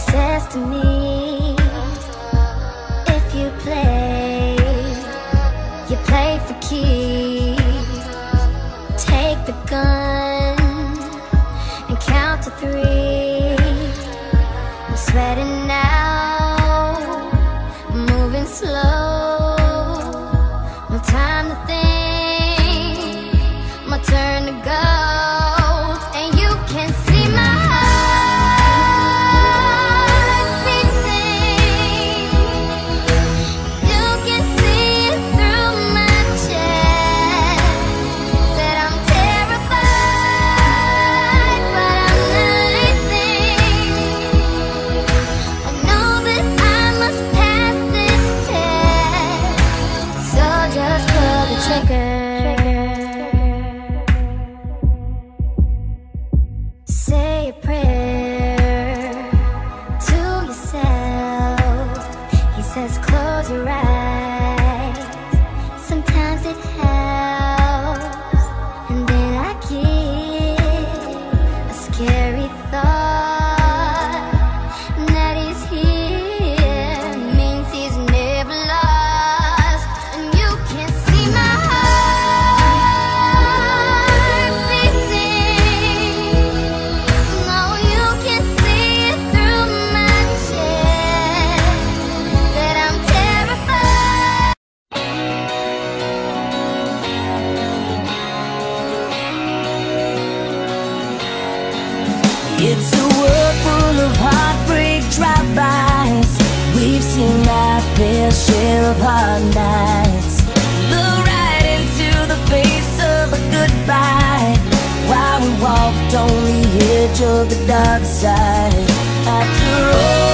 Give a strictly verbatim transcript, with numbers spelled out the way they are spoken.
says to me, if you play, you play for keeps. Take the gun and count to three. I'm sweating now, moving slow. No time to think, my turn to go. And you can see my heart beating. You can see it through my chest. Said I'm terrified, but I'm not anything. I know that I must pass this test, so just pull the trigger. Say a prayer to yourself. He says close your eyes, sometimes it helps. And then I get a scary thought that he's here, means he's never lost. And you can see my heart beating. No, you can see it through my chest. That I'm terrified. It's a world full of heartbreak drive-bys. We've seen our fair share of hard nights. Look right into the face of a goodbye while we walked on the edge of the dark side. After all